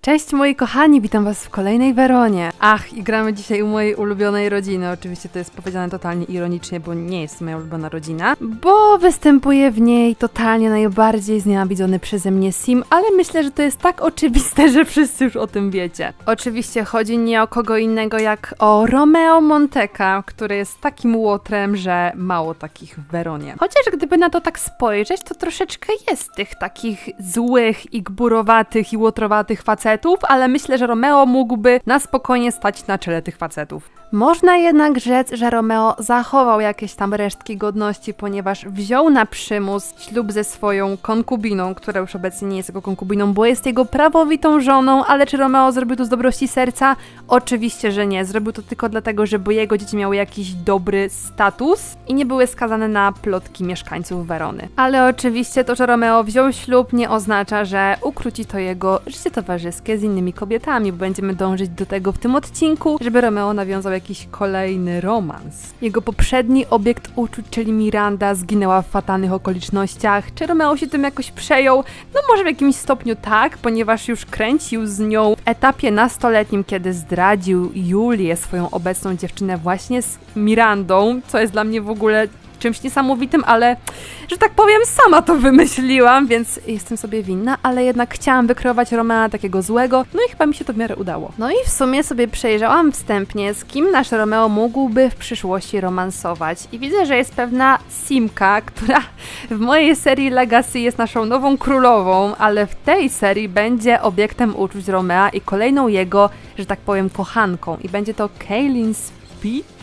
Cześć moi kochani, witam was w kolejnej Weronie. Ach, i gramy dzisiaj u mojej ulubionej rodziny. Oczywiście to jest powiedziane totalnie ironicznie, bo nie jest to moja ulubiona rodzina, bo występuje w niej totalnie najbardziej znienawidzony przeze mnie Sim, ale myślę, że to jest tak oczywiste, że wszyscy już o tym wiecie. Oczywiście chodzi nie o kogo innego jak o Romeo Monteka, który jest takim łotrem, że mało takich w Weronie. Chociaż gdyby na to tak spojrzeć, to troszeczkę jest tych takich złych i gburowatych i łotrowatych facetów, ale myślę, że Romeo mógłby na spokojnie stać na czele tych facetów. Można jednak rzec, że Romeo zachował jakieś tam resztki godności, ponieważ wziął na przymus ślub ze swoją konkubiną, która już obecnie nie jest jego konkubiną, bo jest jego prawowitą żoną, ale czy Romeo zrobił to z dobroci serca? Oczywiście, że nie. Zrobił to tylko dlatego, żeby jego dzieci miały jakiś dobry status i nie były skazane na plotki mieszkańców Werony. Ale oczywiście to, że Romeo wziął ślub, nie oznacza, że ukróci to jego życie towarzyskie z innymi kobietami, bo będziemy dążyć do tego w tym odcinku, żeby Romeo nawiązał jakiś kolejny romans. Jego poprzedni obiekt uczuć, czyli Miranda, zginęła w fatalnych okolicznościach. Czy Romeo się tym jakoś przejął? No może w jakimś stopniu tak, ponieważ już kręcił z nią w etapie nastoletnim, kiedy zdradził Julię, swoją obecną dziewczynę, właśnie z Mirandą, co jest dla mnie w ogóle czymś niesamowitym, ale, że tak powiem, sama to wymyśliłam, więc jestem sobie winna, ale jednak chciałam wykreować Romea takiego złego, no i chyba mi się to w miarę udało. No i w sumie sobie przejrzałam wstępnie, z kim nasz Romeo mógłby w przyszłości romansować i widzę, że jest pewna Simka, która w mojej serii Legacy jest naszą nową królową, ale w tej serii będzie obiektem uczuć Romea i kolejną jego, że tak powiem, kochanką i będzie to Kaylin Spitz.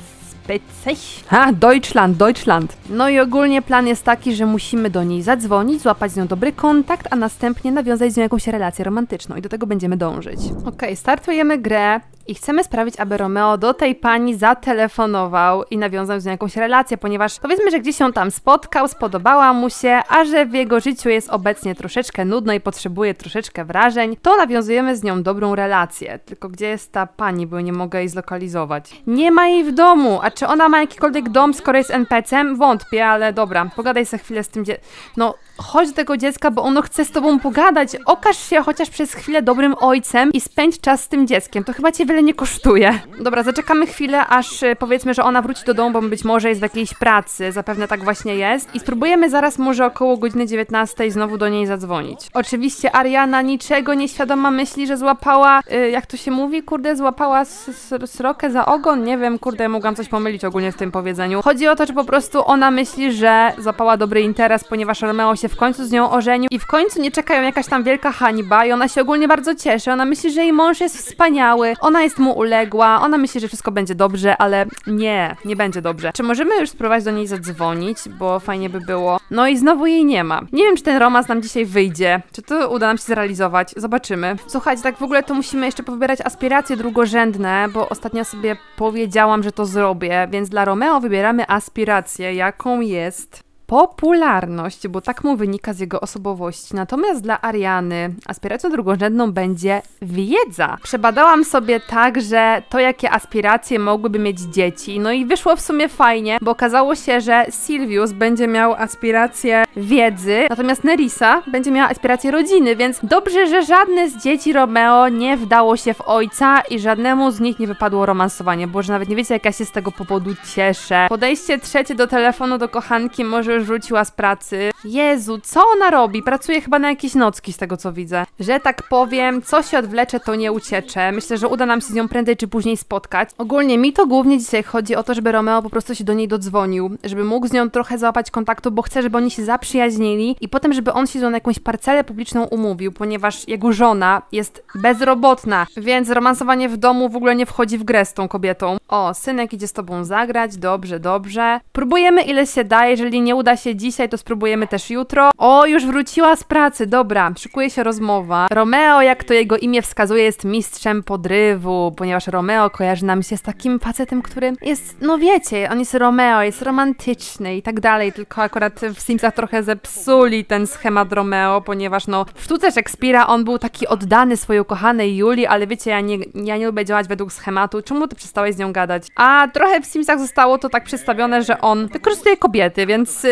Deutschland. No i ogólnie plan jest taki, że musimy do niej zadzwonić, złapać z nią dobry kontakt, a następnie nawiązać z nią jakąś relację romantyczną i do tego będziemy dążyć. Okej, startujemy grę i chcemy sprawić, aby Romeo do tej pani zatelefonował i nawiązał z nią jakąś relację, ponieważ powiedzmy, że gdzieś ją tam spotkał, spodobała mu się, a że w jego życiu jest obecnie troszeczkę nudno i potrzebuje troszeczkę wrażeń, to nawiązujemy z nią dobrą relację. Tylko gdzie jest ta pani, bo nie mogę jej zlokalizować. Nie ma jej w domu, a czy ona ma jakikolwiek dom, skoro jest NPC-em? Wątpię, ale dobra, pogadaj sobie chwilę z tym No, chodź do tego dziecka, bo ono chce z tobą pogadać. Okaż się chociaż przez chwilę dobrym ojcem i spędź czas z tym dzieckiem. To chyba cię wiele nie kosztuje. Dobra, zaczekamy chwilę, aż powiedzmy, że ona wróci do domu, bo być może jest w jakiejś pracy. Zapewne tak właśnie jest. I spróbujemy zaraz może około godziny 19 znowu do niej zadzwonić. Oczywiście Ariana niczego nieświadoma myśli, że złapała, jak to się mówi, kurde, złapała srokę za ogon? Nie wiem, kurde, mogłam coś pomylić ogólnie w tym powiedzeniu. Chodzi o to, że po prostu ona myśli, że złapała dobry interes, ponieważ Romeo się w końcu z nią ożenił i w końcu nie czeka ją jakaś tam wielka hańba i ona się ogólnie bardzo cieszy. Ona myśli, że jej mąż jest wspaniały, ona jest mu uległa, ona myśli, że wszystko będzie dobrze, ale nie będzie dobrze. Czy możemy już spróbować do niej zadzwonić, bo fajnie by było. No i znowu jej nie ma. Nie wiem, czy ten romans nam dzisiaj wyjdzie, czy to uda nam się zrealizować. Zobaczymy. Słuchajcie, tak w ogóle to musimy jeszcze powybierać aspiracje drugorzędne, bo ostatnio sobie powiedziałam, że to zrobię, więc dla Romeo wybieramy aspirację, jaką jest popularność, bo tak mu wynika z jego osobowości. Natomiast dla Ariany aspiracją drugorzędną będzie wiedza. Przebadałam sobie także to, jakie aspiracje mogłyby mieć dzieci. No i wyszło w sumie fajnie, bo okazało się, że Silvius będzie miał aspirację wiedzy, natomiast Nerissa będzie miała aspirację rodziny, więc dobrze, że żadne z dzieci Romeo nie wdało się w ojca i żadnemu z nich nie wypadło romansowanie, bo że nawet nie wiecie, jak ja się z tego powodu cieszę. Podejście trzecie do telefonu do kochanki, może już wróciła z pracy. Jezu, co ona robi? Pracuje chyba na jakieś nocki z tego, co widzę. Że tak powiem, co się odwlecze, to nie uciecze. Myślę, że uda nam się z nią prędzej czy później spotkać. Ogólnie mi to głównie dzisiaj chodzi o to, żeby Romeo po prostu się do niej dodzwonił, żeby mógł z nią trochę załapać kontaktu, bo chce, żeby oni się zaprzyjaźnili i potem, żeby on się z nią na jakąś parcelę publiczną umówił, ponieważ jego żona jest bezrobotna, więc romansowanie w domu w ogóle nie wchodzi w grę z tą kobietą. O, synek idzie z tobą zagrać, dobrze. Próbujemy ile się da, jeżeli nie uda się dzisiaj, to spróbujemy też jutro. O, już wróciła z pracy, dobra, szykuje się rozmowa. Romeo, jak to jego imię wskazuje, jest mistrzem podrywu, ponieważ Romeo kojarzy nam się z takim facetem, który jest, no wiecie, on jest Romeo, jest romantyczny i tak dalej, tylko akurat w Simsach trochę zepsuli ten schemat Romeo, ponieważ no w sztuce Szekspira on był taki oddany swojej ukochanej Julii, ale wiecie, ja nie lubię działać według schematu. Czemu ty przestałeś z nią gadać? A trochę w Simsach zostało to tak przedstawione, że on wykorzystuje kobiety, więc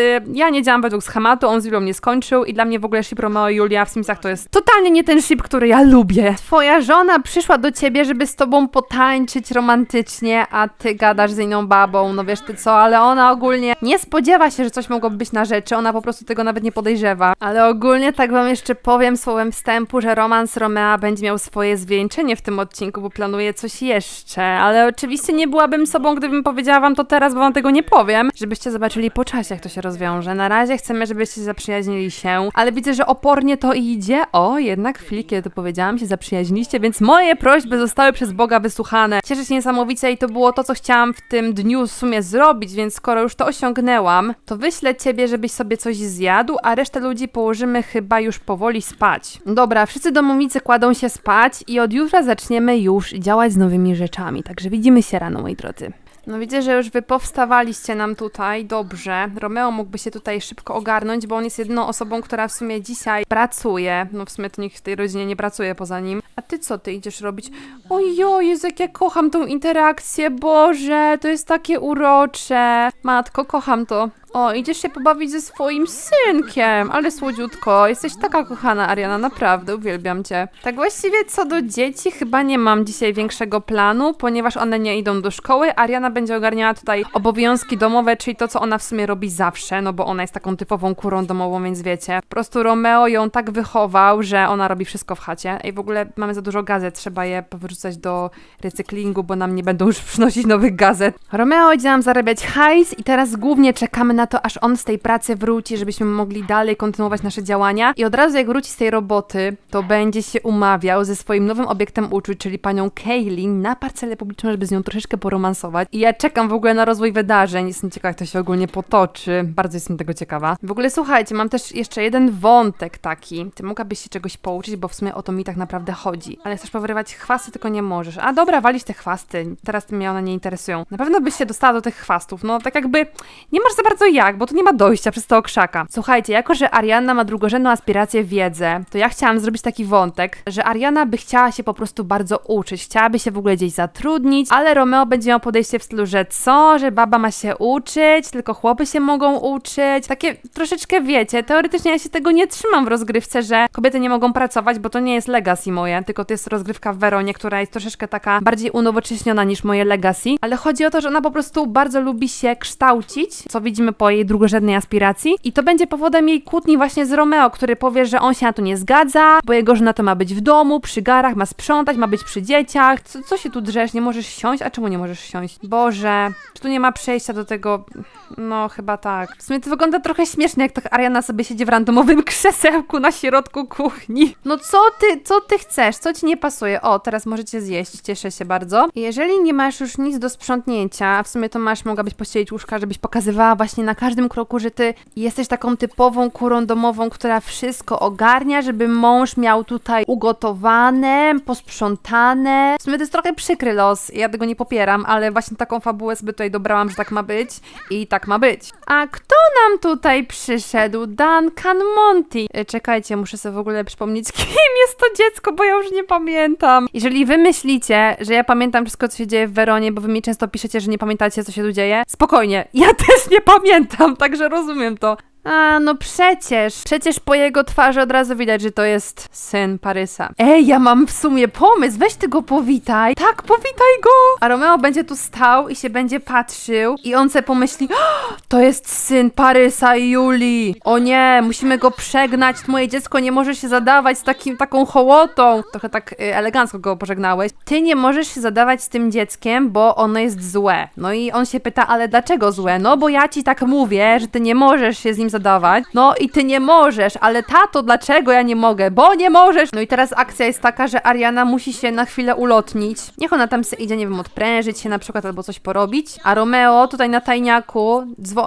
ja nie działam według schematu, on z Julią nie skończył i dla mnie w ogóle ship Romeo i Julia w Simsach to jest totalnie nie ten ship, który ja lubię. Twoja żona przyszła do ciebie, żeby z tobą potańczyć romantycznie, a ty gadasz z inną babą, no wiesz ty co, ale ona ogólnie nie spodziewa się, że coś mogłoby być na rzeczy, ona po prostu tego nawet nie podejrzewa. Ale ogólnie tak wam jeszcze powiem słowem wstępu, że romans Romea będzie miał swoje zwieńczenie w tym odcinku, bo planuje coś jeszcze, ale oczywiście nie byłabym sobą, gdybym powiedziała wam to teraz, bo wam tego nie powiem, żebyście zobaczyli po czasie, jak to się rozwiąże. Na razie chcemy, żebyście zaprzyjaźnili się, ale widzę, że opornie to idzie. O, jednak chwilę, kiedy to powiedziałam, się zaprzyjaźniliście, więc moje prośby zostały przez Boga wysłuchane. Cieszę się niesamowicie i to było to, co chciałam w tym dniu w sumie zrobić, więc skoro już to osiągnęłam, to wyślę ciebie, żebyś sobie coś zjadł, a resztę ludzi położymy chyba już powoli spać. Dobra, wszyscy domownicy kładą się spać i od jutra zaczniemy już działać z nowymi rzeczami, także widzimy się rano, moi drodzy. No widzę, że już wy powstawaliście nam tutaj, dobrze. Romeo mógłby się tutaj szybko ogarnąć, bo on jest jedyną osobą, która w sumie dzisiaj pracuje. No w sumie to nikt w tej rodzinie nie pracuje poza nim. A ty co ty idziesz robić? Ojo, Jezu, jak ja kocham tą interakcję, Boże, to jest takie urocze. Matko, kocham to. O, idziesz się pobawić ze swoim synkiem, ale słodziutko. Jesteś taka kochana, Ariana, naprawdę, uwielbiam cię. Tak właściwie co do dzieci, chyba nie mam dzisiaj większego planu, ponieważ one nie idą do szkoły. Ariana będzie ogarniała tutaj obowiązki domowe, czyli to, co ona w sumie robi zawsze, no bo ona jest taką typową kurą domową, więc wiecie. Po prostu Romeo ją tak wychował, że ona robi wszystko w chacie. I w ogóle mamy za dużo gazet, trzeba je powyrzucać do recyklingu, bo nam nie będą już przynosić nowych gazet. Romeo idzie nam zarabiać hajs i teraz głównie czekamy na to, aż on z tej pracy wróci, żebyśmy mogli dalej kontynuować nasze działania. I od razu jak wróci z tej roboty, to będzie się umawiał ze swoim nowym obiektem uczuć, czyli panią Kaylin, na parcelę publiczną, żeby z nią troszeczkę poromansować. I ja czekam w ogóle na rozwój wydarzeń. Jestem ciekawa, jak to się ogólnie potoczy. Bardzo jestem tego ciekawa. W ogóle słuchajcie, mam też jeszcze jeden wątek taki. Ty mogłabyś się czegoś pouczyć, bo w sumie o to mi tak naprawdę chodzi. Ale chcesz powyrywać chwasty, tylko nie możesz. A dobra, walić te chwasty. Teraz mnie one nie interesują. Na pewno byś się dostała do tych chwastów. No tak jakby nie masz za bardzo jak, bo tu nie ma dojścia przez tego krzaka. Słuchajcie, jako że Ariana ma drugorzędną aspirację w wiedzę, to ja chciałam zrobić taki wątek, że Ariana by chciała się po prostu bardzo uczyć, chciałaby się w ogóle gdzieś zatrudnić, ale Romeo będzie miał podejście w stylu, że co, że baba ma się uczyć, tylko chłopy się mogą uczyć. Takie troszeczkę wiecie, teoretycznie ja się tego nie trzymam w rozgrywce, że kobiety nie mogą pracować, bo to nie jest legacy moje, tylko to jest rozgrywka w Weronie, która jest troszeczkę taka bardziej unowocześniona niż moje legacy, ale chodzi o to, że ona po prostu bardzo lubi się kształcić, co widzimy po jej drugorzędnej aspiracji i to będzie powodem jej kłótni właśnie z Romeo, który powie, że on się na to nie zgadza, bo jego żona to ma być w domu, przy garach, ma sprzątać, ma być przy dzieciach. Co się tu drzesz? Nie możesz siąść? A czemu nie możesz siąść? Boże, czy tu nie ma przejścia do tego? No, chyba tak. W sumie to wygląda trochę śmiesznie, jak tak Ariana sobie siedzi w randomowym krzesełku na środku kuchni. No co ty chcesz? Co ci nie pasuje? O, teraz możecie zjeść, cieszę się bardzo. Jeżeli nie masz już nic do sprzątnięcia, w sumie to mogłabyś pościelić łóżka, żebyś pokazywała właśnie na każdym kroku, że ty jesteś taką typową kurą domową, która wszystko ogarnia, żeby mąż miał tutaj ugotowane, posprzątane. W sumie to jest trochę przykry los, ja tego nie popieram, ale właśnie taką fabułę sobie tutaj dobrałam, że tak ma być i tak ma być. A kto nam tutaj przyszedł? Duncan Monty. Czekajcie, muszę sobie w ogóle przypomnieć, kim jest to dziecko, bo ja już nie pamiętam. Jeżeli wy myślicie, że ja pamiętam wszystko, co się dzieje w Weronie, bo wy mi często piszecie, że nie pamiętacie, co się tu dzieje, spokojnie, ja też nie pamiętam, także rozumiem to. A, no przecież po jego twarzy od razu widać, że to jest syn Parysa. Ej, ja mam w sumie pomysł, weź ty go powitaj. Tak, powitaj go! A Romeo będzie tu stał i się będzie patrzył i on sobie pomyśli, to jest syn Parysa i Julii. O nie, musimy go przegnać, moje dziecko nie może się zadawać z taką hołotą. Trochę tak elegancko go pożegnałeś. Ty nie możesz się zadawać z tym dzieckiem, bo ono jest złe. No i on się pyta, ale dlaczego złe? No bo ja ci tak mówię, że ty nie możesz się z nim zadawać. No i ty nie możesz, ale tato, dlaczego ja nie mogę? Bo nie możesz! No i teraz akcja jest taka, że Ariana musi się na chwilę ulotnić. Niech ona tam idzie, nie wiem, odprężyć się na przykład albo coś porobić. A Romeo tutaj na tajniaku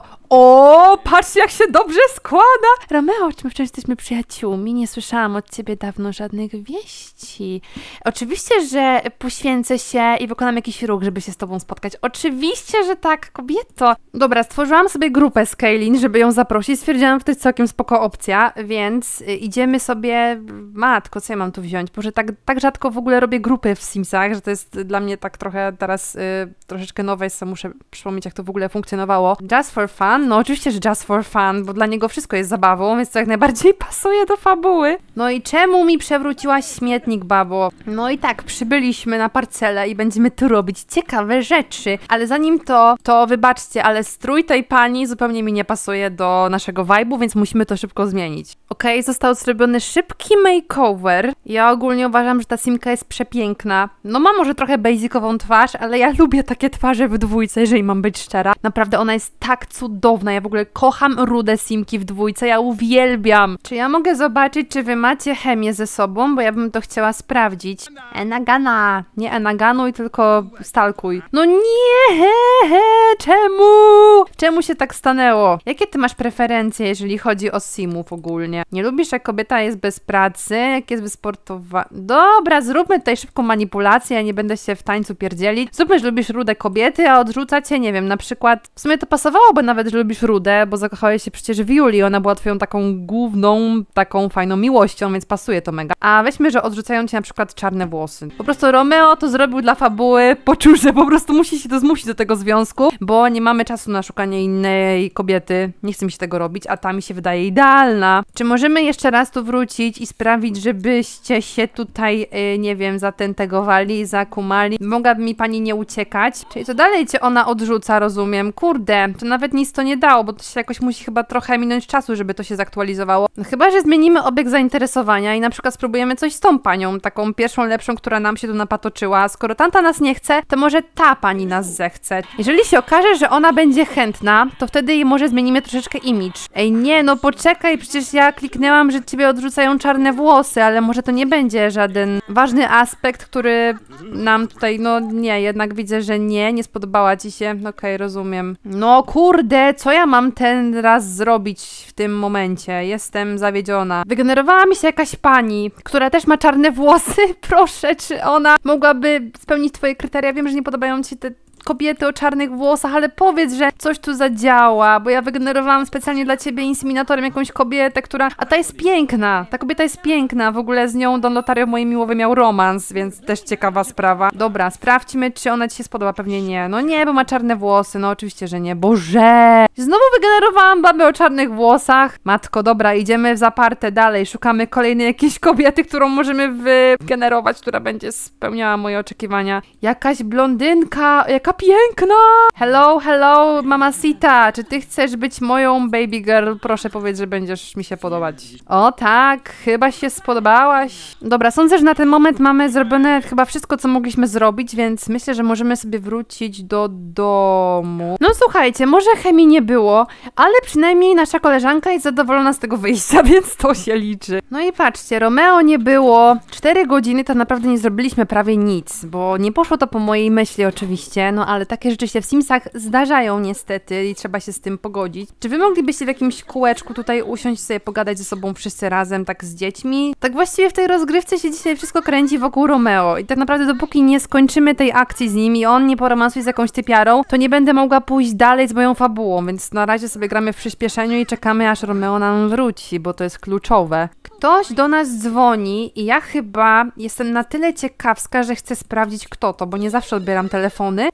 O, patrzcie, jak się dobrze składa! Romeo, czy my wciąż jesteśmy przyjaciółmi? Nie słyszałam od ciebie dawno żadnych wieści. Oczywiście, że poświęcę się i wykonam jakiś ruch, żeby się z tobą spotkać. Oczywiście, że tak, kobieto. Dobra, stworzyłam sobie grupę z Kaylin, żeby ją zaprosić. Stwierdziłam, że to jest całkiem spoko opcja, więc idziemy sobie... Matko, co ja mam tu wziąć? Boże, tak rzadko w ogóle robię grupy w Simsach, że to jest dla mnie tak trochę teraz troszeczkę nowe, so muszę przypomnieć, jak to w ogóle funkcjonowało. Just for fun, fun? No oczywiście, że just for fun, bo dla niego wszystko jest zabawą, więc to jak najbardziej pasuje do fabuły. No i czemu mi przewróciłaś śmietnik, babo? No i tak, przybyliśmy na parcelę i będziemy tu robić ciekawe rzeczy, ale zanim to wybaczcie, ale strój tej pani zupełnie mi nie pasuje do naszego vibe'u, więc musimy to szybko zmienić. Okej, został zrobiony szybki makeover. Ja ogólnie uważam, że ta Simka jest przepiękna. No ma może trochę basicową twarz, ale ja lubię takie twarze w dwójce, jeżeli mam być szczera. Naprawdę ona jest tak cudowna, ja w ogóle kocham rude Simki w dwójce, ja uwielbiam. Czy ja mogę zobaczyć, czy wy macie chemię ze sobą, bo ja bym to chciała sprawdzić. Enagana, nie enaganuj, tylko stalkuj. No nie, czemu? Czemu się tak stanęło? Jakie ty masz preferencje, jeżeli chodzi o simów ogólnie? Nie lubisz, jak kobieta jest bez pracy, jak jest wysportowana? Dobra, zróbmy tutaj szybką manipulację, ja nie będę się w tańcu pierdzielić. Zróbmy, że lubisz rude kobiety, a odrzuca cię, nie wiem, na przykład, w sumie to pasowałoby nawet, że lubisz rude, bo zakochałeś się przecież w Julii, ona była twoją taką główną, taką fajną miłością, więc pasuje to mega. A weźmy, że odrzucają cię na przykład czarne włosy. Po prostu Romeo to zrobił dla fabuły, poczuł, że po prostu musi się to zmusić do tego związku, bo nie mamy czasu na szukanie innej kobiety, nie chce mi się tego robić, a ta mi się wydaje idealna. Czy możemy jeszcze raz tu wrócić i sprawić, żebyście się tutaj, nie wiem, zatentegowali, zakumali? Mogłaby mi pani nie uciekać? Czyli to dalej cię ona odrzuca, rozumiem. Kurde, to nawet nic to nie dało, bo to się jakoś musi chyba trochę minąć czasu, żeby to się zaktualizowało. No chyba, że zmienimy obieg zainteresowania i na przykład spróbujemy coś z tą panią, taką pierwszą, lepszą, która nam się tu napatoczyła. Skoro tamta nas nie chce, to może ta pani nas zechce. Jeżeli się okaże, że ona będzie chętna, to wtedy jej może zmienimy troszeczkę image. Ej, nie, no poczekaj, przecież ja kliknęłam, że ciebie odrzucają czarne włosy, ale może to nie będzie żaden ważny aspekt, który nam tutaj, no nie, jednak widzę, że nie spodobała ci się. Okej, rozumiem. No kurde, co ja mam ten raz zrobić w tym momencie? Jestem zawiedziona. Wygenerowała mi się jakaś pani, która też ma czarne włosy. Proszę, czy ona mogłaby spełnić twoje kryteria? Wiem, że nie podobają ci te kobiety o czarnych włosach, ale powiedz, że coś tu zadziała, bo ja wygenerowałam specjalnie dla ciebie inseminatorem jakąś kobietę, która... A ta jest piękna, ta kobieta jest piękna, w ogóle z nią Don Lotario moje miłowy miał romans, więc też ciekawa sprawa. Dobra, sprawdźmy, czy ona ci się spodoba, pewnie nie. No nie, bo ma czarne włosy, no oczywiście, że nie. Boże! Znowu wygenerowałam babę o czarnych włosach. Matko, dobra, idziemy w zaparte dalej, szukamy kolejnej jakiejś kobiety, którą możemy wygenerować, która będzie spełniała moje oczekiwania. Jakaś blondynka, jaka piękna! Hello, hello, mamacita, czy ty chcesz być moją baby girl? Proszę powiedz, że będziesz mi się podobać. O tak, chyba się spodobałaś. Dobra, sądzę, że na ten moment mamy zrobione chyba wszystko, co mogliśmy zrobić, więc myślę, że możemy sobie wrócić do domu. No słuchajcie, może chemii nie było, ale przynajmniej nasza koleżanka jest zadowolona z tego wyjścia, więc to się liczy. No i patrzcie, Romeo nie było. 4 godziny to naprawdę nie zrobiliśmy prawie nic, bo nie poszło to po mojej myśli oczywiście, no ale takie rzeczy się w Simsach zdarzają niestety i trzeba się z tym pogodzić. Czy wy moglibyście w jakimś kółeczku tutaj usiąść sobie, pogadać ze sobą wszyscy razem, tak z dziećmi? Tak właściwie w tej rozgrywce się dzisiaj wszystko kręci wokół Romeo i tak naprawdę dopóki nie skończymy tej akcji z nim i on nie poromansuje z jakąś typiarą, to nie będę mogła pójść dalej z moją fabułą, więc na razie sobie gramy w przyspieszeniu i czekamy, aż Romeo nam wróci, bo to jest kluczowe. Ktoś do nas dzwoni i ja chyba jestem na tyle ciekawska, że chcę sprawdzić, kto to, bo nie zawsze odbieram telefony.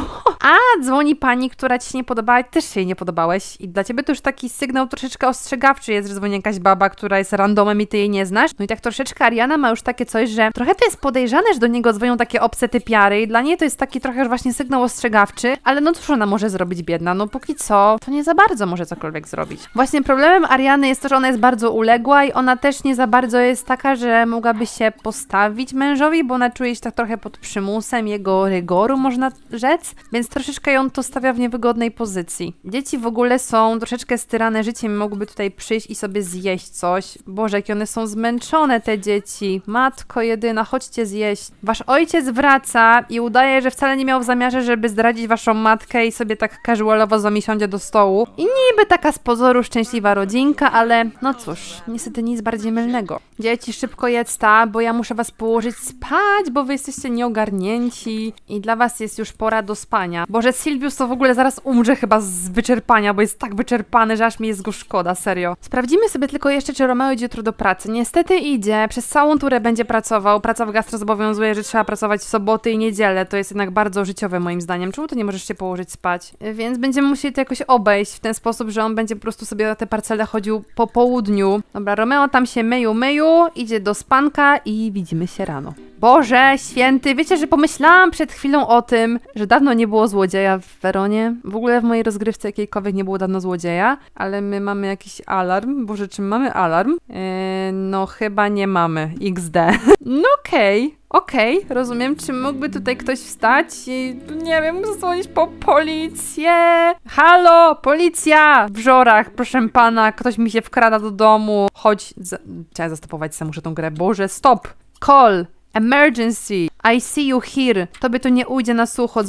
A, dzwoni pani, która ci się nie podobała, też się jej nie podobałeś i dla ciebie to już taki sygnał troszeczkę ostrzegawczy jest, że dzwoni jakaś baba, która jest randomem i ty jej nie znasz. No i tak troszeczkę Ariana ma już takie coś, że trochę to jest podejrzane, że do niego dzwonią takie obce typiary i dla niej to jest taki trochę już właśnie sygnał ostrzegawczy, ale no cóż ona może zrobić, biedna, no póki co to nie za bardzo może cokolwiek zrobić. Właśnie problemem Ariany jest to, że ona jest bardzo uległa i ona też nie za bardzo jest taka, że mogłaby się postawić mężowi, bo ona czuje się tak trochę pod przymusem jego rygoru, można rzec. Więc troszeczkę ją to stawia w niewygodnej pozycji. Dzieci w ogóle są troszeczkę styrane życiem, mogłyby tutaj przyjść i sobie zjeść coś. Boże, jakie one są zmęczone, te dzieci. Matko jedyna, chodźcie zjeść. Wasz ojciec wraca i udaje, że wcale nie miał w zamiarze, żeby zdradzić waszą matkę i sobie tak casualowo z wami siądzie do stołu. I niby taka z pozoru szczęśliwa rodzinka, ale no cóż, niestety nic bardziej mylnego. Dzieci, szybko jedzta, bo ja muszę was położyć spać, bo wy jesteście nieogarnięci i dla was jest już pora Silvia do spania. Boże, Silvius to w ogóle zaraz umrze chyba z wyczerpania, bo jest tak wyczerpany, że aż mi jest go szkoda, serio. Sprawdzimy sobie tylko jeszcze, czy Romeo idzie jutro do pracy. Niestety idzie, przez całą turę będzie pracował. Praca w gastro zobowiązuje, że trzeba pracować w soboty i niedzielę. To jest jednak bardzo życiowe moim zdaniem. Czemu to nie możesz się położyć spać? Więc będziemy musieli to jakoś obejść w ten sposób, że on będzie po prostu sobie na te parcele chodził po południu. Dobra, Romeo tam się myju, idzie do spanka i widzimy się rano. Boże święty, wiecie, że pomyślałam przed chwilą o tym, że dawno nie było złodzieja w Weronie. W ogóle w mojej rozgrywce jakiejkolwiek nie było dawno złodzieja, ale my mamy jakiś alarm. Boże, czy mamy alarm? No chyba nie mamy. XD. No okej, rozumiem. Czy mógłby tutaj ktoś wstać i, nie wiem, zadzwonić po policję? Halo, policja! W Żorach, proszę pana, ktoś mi się wkrada do domu. Chodź, trzeba zastopować sobie, muszę tą grę. Boże, stop! Call! Emergency! I see you here. Tobie to nie ujdzie na sucho.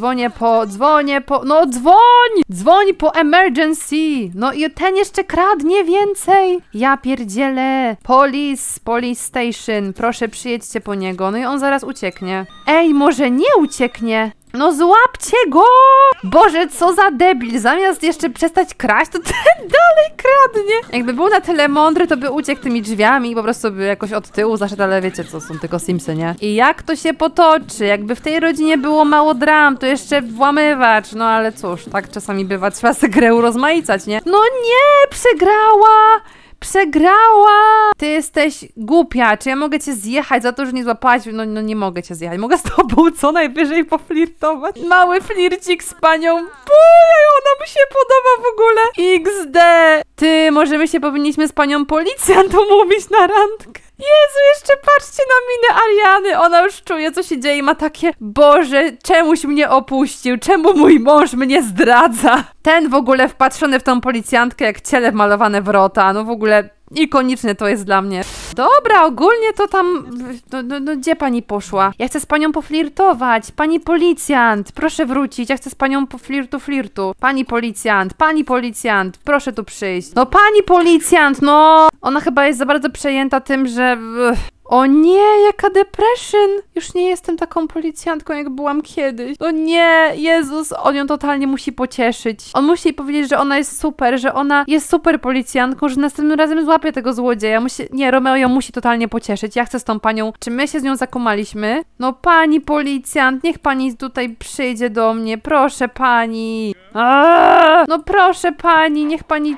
No dzwoń po emergency! No i ten jeszcze kradnie więcej! Ja pierdzielę! Police station. Proszę, przyjedźcie po niego. No i on zaraz ucieknie. Ej, może nie ucieknie? No złapcie go! Boże, co za debil! Zamiast jeszcze przestać kraść, to ten dalej kradnie! Jakby był na tyle mądry, to by uciekł tymi drzwiami i po prostu by jakoś od tyłu zaszedł, ale wiecie co, są tylko Simsy, nie? I jak to się potoczy? Jakby w tej rodzinie było mało dram, to jeszcze włamywacz. No ale cóż, tak czasami bywa, trzeba sobie grę urozmaicać, nie? No nie! Przegrała! Ty jesteś głupia. Czy ja mogę cię zjechać za to, że nie złapałaś? No nie mogę cię zjechać. Mogę z tobą co najwyżej poflirtować. Mały flircik z panią. Bujaj, ona mi się podoba w ogóle. XD. Ty, może my się powinniśmy z panią policjant umówić na randkę. Jezu, jeszcze patrzcie na minę Ariany. Ona już czuje, co się dzieje i ma takie: Boże, czemuś mnie opuścił? Czemu mój mąż mnie zdradza? Ten w ogóle wpatrzony w tą policjantkę jak ciele wmalowane wrota. No w ogóle ikoniczne to jest dla mnie. Dobra, ogólnie to tam... No gdzie pani poszła? Ja chcę z panią poflirtować. Pani policjant, proszę wrócić. Ja chcę z panią po flirtu. Pani policjant, proszę tu przyjść. No pani policjant, no! Ona chyba jest za bardzo przejęta tym, że... O nie, jaka depression! Już nie jestem taką policjantką, jak byłam kiedyś. O nie, Jezus, on ją totalnie musi pocieszyć. On musi jej powiedzieć, że ona jest super, że ona jest super policjantką, że następnym razem złapie tego złodzieja. Nie, Romeo ją musi totalnie pocieszyć. Ja chcę z tą panią... Czy my się z nią zakumaliśmy? No pani policjant, niech pani tutaj przyjdzie do mnie. Proszę pani. No proszę pani, niech pani...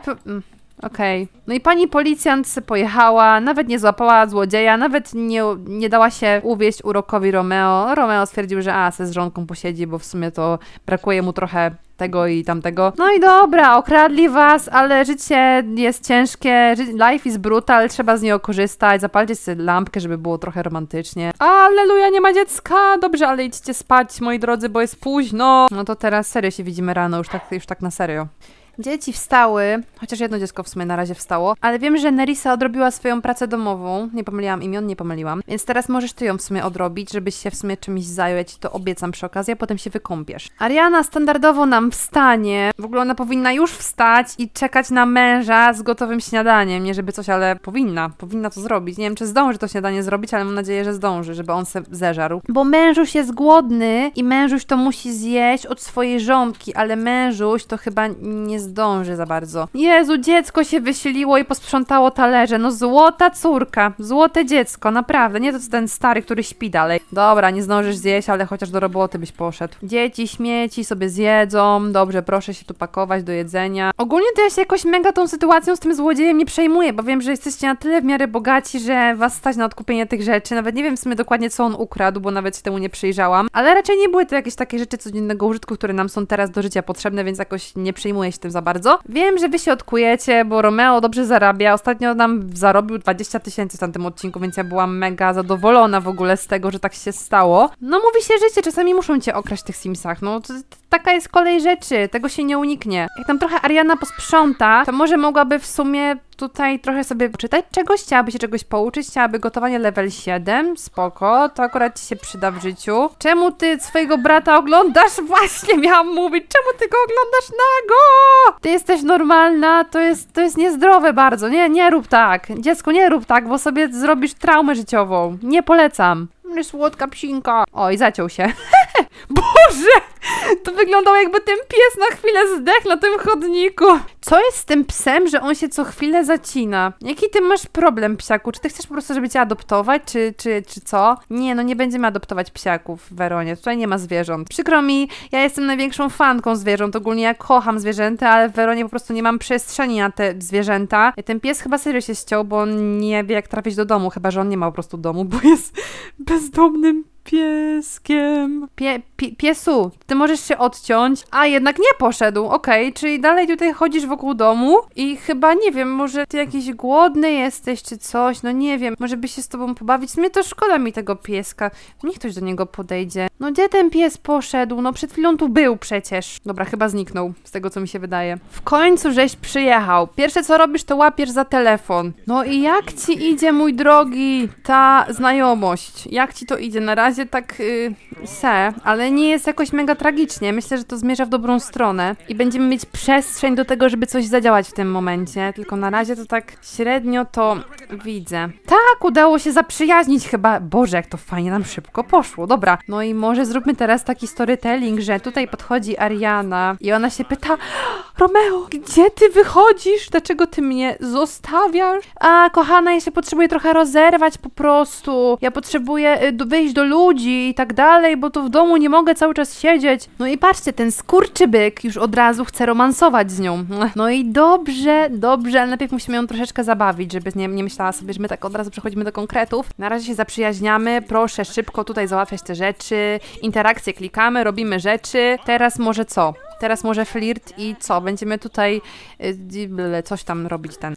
Okej. No i pani policjant pojechała, nawet nie złapała złodzieja, nawet nie dała się uwieść urokowi Romeo. Romeo stwierdził, że se z żonką posiedzi, bo w sumie to brakuje mu trochę tego i tamtego. No i dobra, okradli was, ale życie jest ciężkie, life is brutal, trzeba z niego korzystać, zapalcie sobie lampkę, żeby było trochę romantycznie. Alleluja, nie ma dziecka! Dobrze, ale idźcie spać, moi drodzy, bo jest późno. No to teraz serio się widzimy rano, już tak na serio. Dzieci wstały, chociaż jedno dziecko w sumie na razie wstało, ale wiem, że Nerissa odrobiła swoją pracę domową. Nie pomyliłam imion, nie pomyliłam. Więc teraz możesz ty ją w sumie odrobić, żebyś się w sumie czymś zajął. Ja ci to obiecam przy okazji, a potem się wykąpiesz. Ariana standardowo nam wstanie. W ogóle ona powinna już wstać i czekać na męża z gotowym śniadaniem. Nie żeby coś, ale powinna to zrobić. Nie wiem, czy zdąży to śniadanie zrobić, ale mam nadzieję, że zdąży, żeby on se zeżarł. Bo mężuś jest głodny i mężuś to musi zjeść od swojej żonki, ale mężuś to chyba nie zdąży za bardzo. Jezu, dziecko się wysiliło i posprzątało talerze. No złota córka, złote dziecko, naprawdę. Nie to ten stary, który śpi dalej. Dobra, nie zdążysz zjeść, ale chociaż do roboty byś poszedł. Dzieci, śmieci sobie zjedzą. Dobrze, proszę się tu pakować do jedzenia. Ogólnie to ja się jakoś mega tą sytuacją z tym złodziejem nie przejmuję, bo wiem, że jesteście na tyle w miarę bogaci, że was stać na odkupienie tych rzeczy. Nawet nie wiem w sumie dokładnie, co on ukradł, bo nawet się temu nie przyjrzałam. Ale raczej nie były to jakieś takie rzeczy codziennego użytku, które nam są teraz do życia potrzebne, więc jakoś nie przejmuję się tym za bardzo. Wiem, że wy się odkujecie, bo Romeo dobrze zarabia. Ostatnio nam zarobił 20 000 w tamtym odcinku, więc ja byłam mega zadowolona w ogóle z tego, że tak się stało. No mówi się życie, czasami muszą cię okraść w tych Simsach. No taka jest kolej rzeczy, tego się nie uniknie. Jak tam trochę Ariana posprząta, to może mogłaby w sumie tutaj trochę sobie poczytać czegoś, chciałaby się czegoś pouczyć, chciałaby gotowanie level 7, spoko, to akurat ci się przyda w życiu. Czemu ty swojego brata oglądasz? Właśnie miałam mówić, czemu ty go oglądasz nago? Ty jesteś normalna, to jest niezdrowe bardzo, nie rób tak, dziecko, nie rób tak, bo sobie zrobisz traumę życiową, nie polecam. Słodka psinka. Oj, zaciął się. Boże! To wyglądało, jakby ten pies na chwilę zdechł na tym chodniku. Co jest z tym psem, że on się co chwilę zacina? Jaki ty masz problem, psiaku? Czy ty chcesz po prostu, żeby cię adoptować, czy co? Nie, no nie będziemy adoptować psiaków, Weronie. Tutaj nie ma zwierząt. Przykro mi, ja jestem największą fanką zwierząt. Ogólnie ja kocham zwierzęta, ale w Weronie po prostu nie mam przestrzeni na te zwierzęta. Ten pies chyba serio się ściął, bo on nie wie, jak trafić do domu, chyba że on nie ma po prostu domu, bo jest bezdomnym pieskiem. Piesu, ty możesz się odciąć, a jednak nie poszedł, okej, czyli dalej tutaj chodzisz wokół domu i chyba, nie wiem, może ty jakiś głodny jesteś, czy coś, no nie wiem, może by się z tobą pobawić, mnie to szkoda mi tego pieska, niech ktoś do niego podejdzie. No gdzie ten pies poszedł? No przed chwilą tu był przecież. Dobra, chyba zniknął, z tego co mi się wydaje. W końcu żeś przyjechał. Pierwsze co robisz, to łapiesz za telefon. No i jak ci idzie, mój drogi, ta znajomość? Jak ci to idzie? Na razie tak ale nie jest jakoś mega tragicznie. Myślę, że to zmierza w dobrą stronę i będziemy mieć przestrzeń do tego, żeby coś zadziałać w tym momencie. Tylko na razie to tak średnio to widzę. Tak, udało się zaprzyjaźnić chyba. Boże, jak to fajnie nam szybko poszło. Dobra, no i może zróbmy teraz taki storytelling, że tutaj podchodzi Ariana i ona się pyta: Romeo, gdzie ty wychodzisz? Dlaczego ty mnie zostawiasz? A, kochana, ja się potrzebuję trochę rozerwać po prostu. Ja potrzebuję wyjść do ludzi i tak dalej, bo tu w domu nie mogę cały czas siedzieć. No i patrzcie, ten skurczybyk już od razu chce romansować z nią. No i dobrze, ale najpierw musimy ją troszeczkę zabawić, żeby nie myślała sobie, że my tak od razu przechodzimy do konkretów. Na razie się zaprzyjaźniamy, proszę szybko tutaj załatwiać te rzeczy, interakcje klikamy, robimy rzeczy. Teraz może co? Teraz może flirt i co? Będziemy tutaj coś tam robić ten.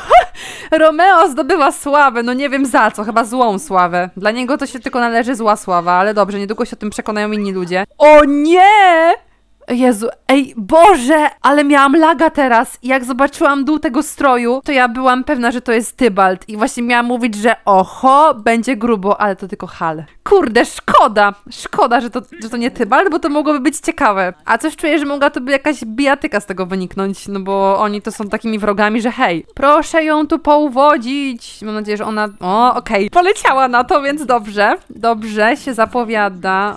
Romeo zdobywa sławę, no nie wiem za co, chyba złą sławę. Dla niego to się tylko należy zła sława, ale dobrze, niedługo się o tym przekonają inni ludzie. O nie! Jezu, ej, Boże, ale miałam laga teraz i jak zobaczyłam dół tego stroju, to ja byłam pewna, że to jest Tybalt i właśnie miałam mówić, że oho, będzie grubo, ale to tylko Hal. Kurde, szkoda, że to nie Tybalt, bo to mogłoby być ciekawe. A coś czuję, że mogła to by jakaś bijatyka z tego wyniknąć, no bo oni to są takimi wrogami, że hej, proszę ją tu pouwodzić. Mam nadzieję, że ona, okej, poleciała na to, więc dobrze się zapowiada.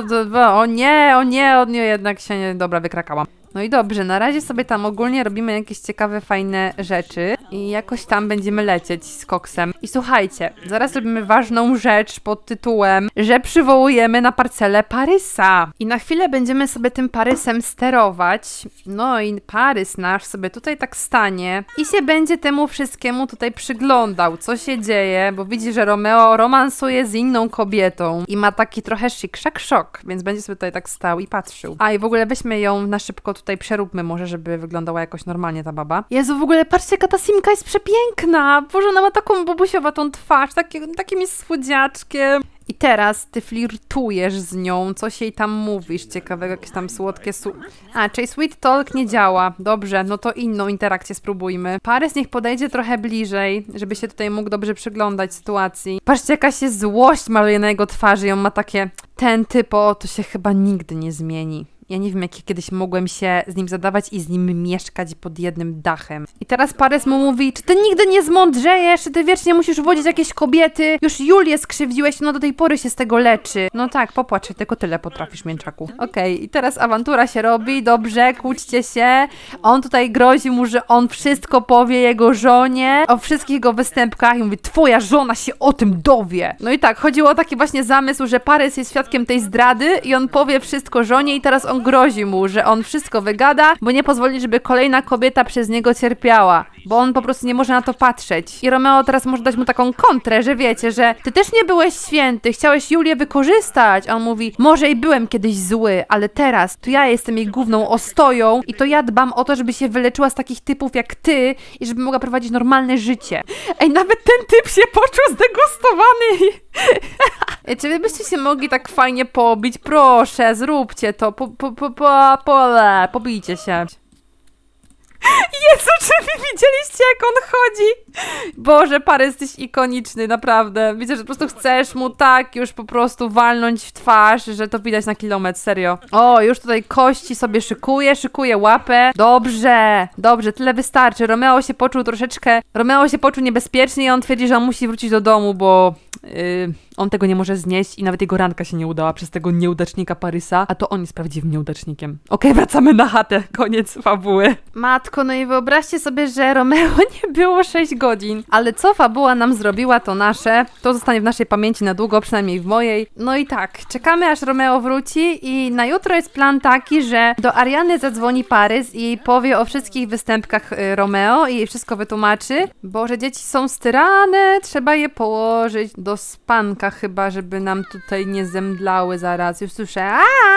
O nie, jednak się nie, dobra, wykrakałam. No i dobrze, na razie sobie tam ogólnie robimy jakieś ciekawe, fajne rzeczy i jakoś tam będziemy lecieć z koksem. I słuchajcie, zaraz robimy ważną rzecz pod tytułem, że przywołujemy na parcelę Parysa. I na chwilę będziemy sobie tym Parysem sterować. No i Parys nasz sobie tutaj tak stanie i się będzie temu wszystkiemu tutaj przyglądał, co się dzieje, bo widzi, że Romeo romansuje z inną kobietą i ma taki trochę szok, więc będzie sobie tutaj tak stał i patrzył. A i w ogóle weźmy ją na szybko tutaj przeróbmy może, żeby wyglądała jakoś normalnie ta baba. Jezu, w ogóle patrzcie, jaka ta Simka jest przepiękna! Boże, ona ma taką bobusiowatą twarz, takim jest słodziaczkiem. I teraz ty flirtujesz z nią, coś jej tam mówisz ciekawego, jakieś tam słodkie czyli sweet talk nie działa. Dobrze, no to inną interakcję spróbujmy. Parys niech podejdzie trochę bliżej, żeby się tutaj mógł dobrze przyglądać sytuacji. Patrzcie, jaka się złość maluje na jego twarzy i on ma takie, ten typo, to się chyba nigdy nie zmieni. Ja nie wiem, jak kiedyś mogłem się z nim zadawać i z nim mieszkać pod jednym dachem. I teraz Parys mu mówi, czy ty nigdy nie zmądrzejesz, czy ty wiecznie musisz uwodzić jakieś kobiety? Już Julię skrzywdziłeś, no do tej pory się z tego leczy. No tak, popłacz, tylko tyle potrafisz, mięczaku. Okej, i teraz awantura się robi, dobrze, kłóćcie się. On tutaj grozi mu, że on wszystko powie jego żonie, o wszystkich jego występkach i mówi, twoja żona się o tym dowie. No i tak, chodziło o taki właśnie zamysł, że Parys jest świadkiem tej zdrady i on powie wszystko żonie i teraz on grozi mu, że on wszystko wygada, bo nie pozwoli, żeby kolejna kobieta przez niego cierpiała, bo on po prostu nie może na to patrzeć. I Romeo teraz może dać mu taką kontrę, że wiecie, że ty też nie byłeś święty, chciałeś Julię wykorzystać. A on mówi, może i byłem kiedyś zły, ale teraz to ja jestem jej główną ostoją i to ja dbam o to, żeby się wyleczyła z takich typów jak ty i żeby mogła prowadzić normalne życie. Ej, nawet ten typ się poczuł zdegustowany. Czy wy byście się mogli tak fajnie pobić? Proszę, zróbcie to. Pobijcie się. Jezu, czy wy widzieliście, jak on chodzi? Boże, Parys, jesteś ikoniczny, naprawdę. Widzę, że po prostu chcesz mu tak już po prostu walnąć w twarz, że to widać na kilometr, serio. O, już tutaj kości sobie szykuje łapę. Dobrze, dobrze, tyle wystarczy. Romeo się poczuł niebezpiecznie i on twierdzi, że on musi wrócić do domu, bo on tego nie może znieść i nawet jego randka się nie udała przez tego nieudacznika Parysa, a to on jest prawdziwym nieudacznikiem. Okej, wracamy na chatę, koniec fabuły. Matko, no i wyobraźcie sobie, że Romeo nie było 6 godzin, ale co fabuła nam zrobiła, to nasze, to zostanie w naszej pamięci na długo, przynajmniej w mojej. No i tak, czekamy aż Romeo wróci i na jutro jest plan taki, że do Ariany zadzwoni Parys i powie o wszystkich występkach Romeo i jej wszystko wytłumaczy. Boże, dzieci są styrane, trzeba je położyć do spanka chyba, żeby nam tutaj nie zemdlały zaraz. Już słyszę,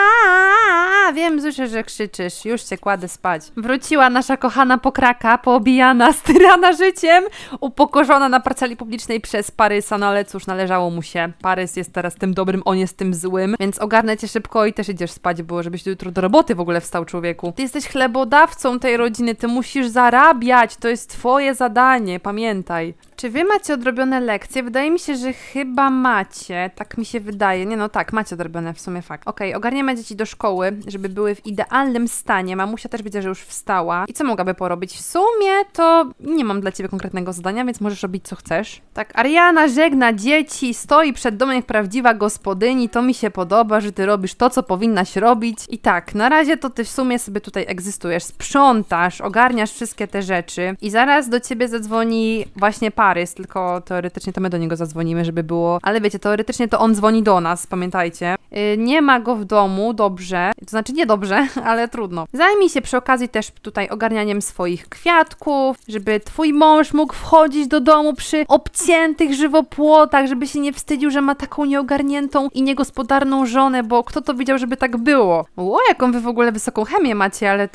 wiem, słyszę, że krzyczysz. Już się kładę spać. Wróciła nasza kochana pokraka, poobijana, styrana życiem, upokorzona na parceli publicznej przez Parysa, no ale cóż, należało mu się. Parys jest teraz tym dobrym, on jest tym złym, więc ogarnę cię szybko i też idziesz spać, bo żebyś jutro do roboty w ogóle wstał, człowieku. Ty jesteś chlebodawcą tej rodziny, ty musisz zarabiać, to jest twoje zadanie, pamiętaj. Czy wy macie odrobione lekcje? Wydaje mi się, że chyba macie. Tak mi się wydaje. Nie no tak, macie odrobione, w sumie fakt. Okej, ogarniemy dzieci do szkoły, żeby były w idealnym stanie. Mamusia też widzę, że już wstała. I co mogłaby porobić? W sumie to nie mam dla ciebie konkretnego zadania, więc możesz robić co chcesz. Tak, Ariana żegna dzieci, stoi przed domem jak prawdziwa gospodyni. To mi się podoba, że ty robisz to, co powinnaś robić. I tak, na razie to ty w sumie sobie tutaj egzystujesz. Sprzątasz, ogarniasz wszystkie te rzeczy i zaraz do ciebie zadzwoni właśnie Parys, tylko teoretycznie to my do niego zadzwonimy, żeby było... Ale wiecie, teoretycznie to on dzwoni do nas, pamiętajcie. Nie ma go w domu, dobrze. To znaczy nie dobrze, ale trudno. Zajmij się przy okazji też tutaj ogarnianiem swoich kwiatków, żeby twój mąż mógł wchodzić do domu przy obciętych żywopłotach, żeby się nie wstydził, że ma taką nieogarniętą i niegospodarną żonę, bo kto to widział, żeby tak było? O, jaką wy w ogóle wysoką chemię macie, ale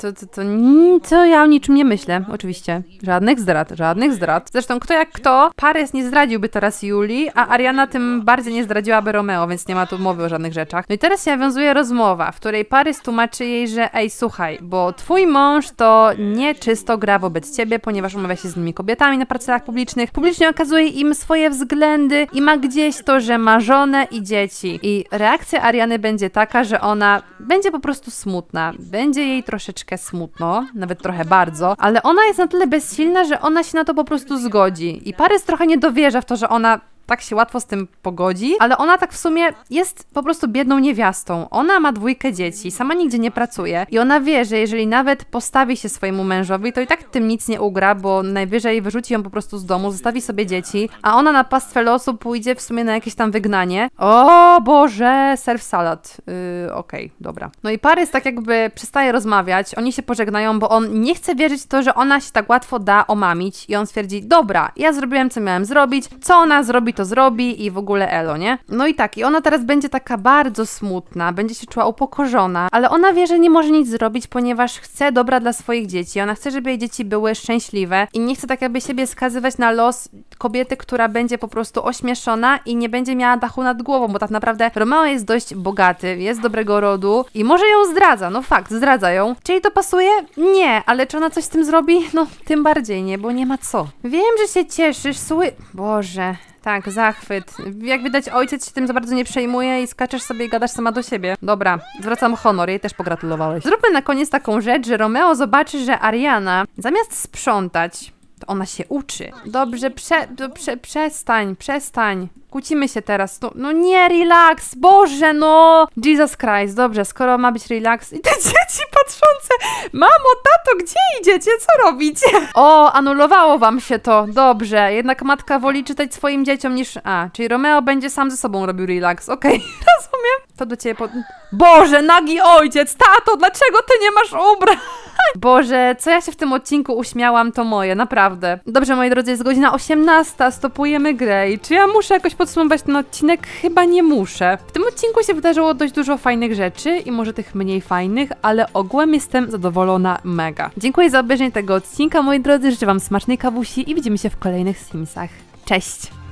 to ja o niczym nie myślę, oczywiście. Żadnych zdrad, żadnych zdrad. Zresztą kto jak kto, Parys nie zdradziłby teraz Julii, a Ariana tym bardziej nie zdradziłaby Romeo, więc nie ma tu mowy o żadnych rzeczach. No i teraz się nawiązuje rozmowa, w której Parys tłumaczy jej, że ej, słuchaj, bo twój mąż to nieczysto gra wobec ciebie, ponieważ umawia się z innymi kobietami na parcelach publicznych, publicznie okazuje im swoje względy i ma gdzieś to, że ma żonę i dzieci. I reakcja Ariany będzie taka, że ona będzie po prostu smutna, będzie jej troszeczkę smutno, nawet trochę bardzo, ale ona jest na tyle bezsilna, że ona się na to po prostu zgodzi. I Parys trochę nie dowierza w to, że ona tak się łatwo z tym pogodzi, ale ona tak w sumie jest po prostu biedną niewiastą. Ona ma 2 dzieci, sama nigdzie nie pracuje i ona wie, że jeżeli nawet postawi się swojemu mężowi, to i tak tym nic nie ugra, bo najwyżej wyrzuci ją po prostu z domu, zostawi sobie dzieci, a ona na pastwę losu pójdzie w sumie na jakieś tam wygnanie. O Boże, serw salad. Okej, dobra. No i Parys tak jakby przestaje rozmawiać, oni się pożegnają, bo on nie chce wierzyć w to, że ona się tak łatwo da omamić i on stwierdzi, dobra, ja zrobiłem co miałem zrobić, co ona zrobi, to zrobi i w ogóle elo, nie? No i tak, i ona teraz będzie taka bardzo smutna, będzie się czuła upokorzona, ale ona wie, że nie może nic zrobić, ponieważ chce dobra dla swoich dzieci, ona chce, żeby jej dzieci były szczęśliwe i nie chce tak jakby siebie skazywać na los kobiety, która będzie po prostu ośmieszona i nie będzie miała dachu nad głową, bo tak naprawdę Romeo jest dość bogaty, jest dobrego rodu i może ją zdradza, no fakt, zdradza ją. Czy jej to pasuje? Nie, ale czy ona coś z tym zrobi? No, tym bardziej nie, bo nie ma co. Wiem, że się cieszysz, Boże... Tak, zachwyt. Jak widać, ojciec się tym za bardzo nie przejmuje i skaczesz sobie i gadasz sama do siebie. Dobra, zwracam honor, jej też pogratulowałeś. Zróbmy na koniec taką rzecz, że Romeo zobaczy, że Ariana zamiast sprzątać, to ona się uczy. Dobrze, przestań. Kłócimy się teraz. No nie, relax, Boże, no! Jesus Christ, dobrze, skoro ma być relax. I te dzieci patrzące, mamo, tato, gdzie idziecie? Co robicie? O, anulowało wam się to, dobrze. Jednak matka woli czytać swoim dzieciom niż... czyli Romeo będzie sam ze sobą robił relax. Okej, rozumiem. To do ciebie Boże, nagi ojciec, tato, dlaczego ty nie masz ubrań? Boże, co ja się w tym odcinku uśmiałam, to moje, naprawdę. Dobrze, moi drodzy, jest godzina 18, stopujemy grę i czy ja muszę jakoś podsumować ten odcinek? Chyba nie muszę. W tym odcinku się wydarzyło dość dużo fajnych rzeczy i może tych mniej fajnych, ale ogółem jestem zadowolona mega. Dziękuję za obejrzenie tego odcinka, moi drodzy, życzę wam smacznej kawusi i widzimy się w kolejnych Simsach. Cześć!